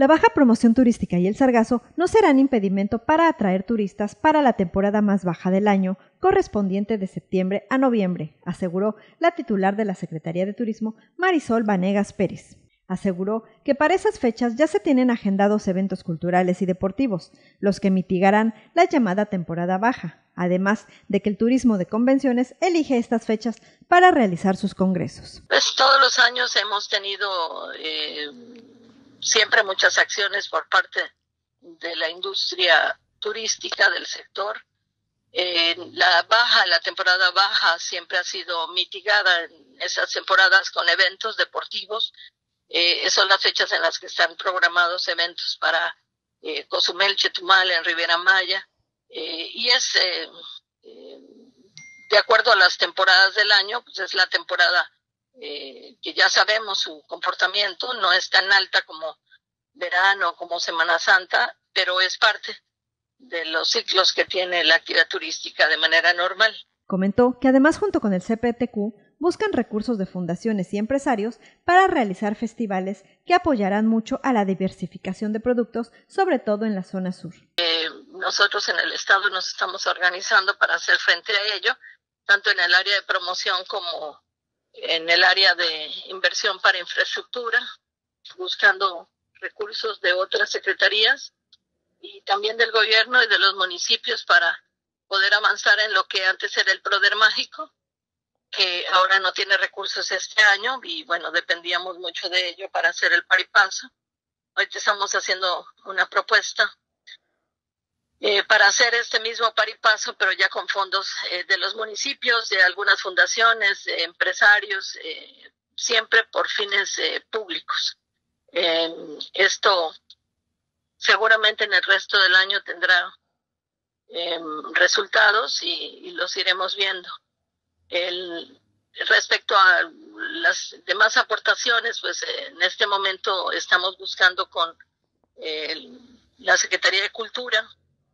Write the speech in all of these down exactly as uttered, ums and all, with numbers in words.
La baja promoción turística y el sargazo no serán impedimento para atraer turistas para la temporada más baja del año, correspondiente de septiembre a noviembre, aseguró la titular de la Secretaría de Turismo, Marisol Vanegas Pérez. Aseguró que para esas fechas ya se tienen agendados eventos culturales y deportivos, los que mitigarán la llamada temporada baja, además de que el turismo de convenciones elige estas fechas para realizar sus congresos. Pues todos los años hemos tenido eh, siempre muchas acciones por parte de la industria turística del sector. Eh, la baja, la temporada baja siempre ha sido mitigada en esas temporadas con eventos deportivos. Eh, son las fechas en las que están programados eventos para eh, Cozumel, Chetumal, en Riviera Maya, eh, y es eh, eh, de acuerdo a las temporadas del año, pues es la temporada eh, que ya sabemos su comportamiento, no es tan alta como verano, como Semana Santa, pero es parte de los ciclos que tiene la actividad turística de manera normal. Comentó que además junto con el C P T Q buscan recursos de fundaciones y empresarios para realizar festivales que apoyarán mucho a la diversificación de productos, sobre todo en la zona sur. Eh, nosotros en el estado nos estamos organizando para hacer frente a ello, tanto en el área de promoción como en el área de inversión para infraestructura, buscando recursos de otras secretarías y también del gobierno y de los municipios para poder avanzar en lo que antes era el Proder Mágico, que ahora no tiene recursos este año y bueno, dependíamos mucho de ello para hacer el paripaso. Ahorita estamos haciendo una propuesta eh, para hacer este mismo paripaso, pero ya con fondos eh, de los municipios, de algunas fundaciones, de empresarios, eh, siempre por fines eh, públicos. Eh, esto seguramente en el resto del año tendrá eh, resultados y, y los iremos viendo. El, respecto a las demás aportaciones, pues en este momento estamos buscando con eh, la Secretaría de Cultura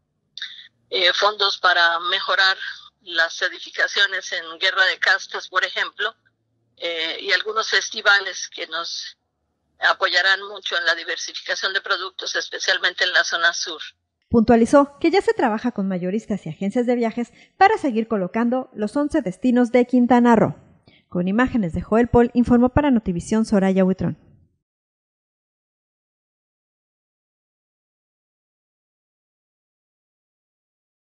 eh, fondos para mejorar las edificaciones en Guerra de Castas, por ejemplo, eh, y algunos festivales que nos apoyarán mucho en la diversificación de productos, especialmente en la zona sur. Puntualizó que ya se trabaja con mayoristas y agencias de viajes para seguir colocando los once destinos de Quintana Roo. Con imágenes de Joel Paul, informó para Notivisión Soraya Huitrón.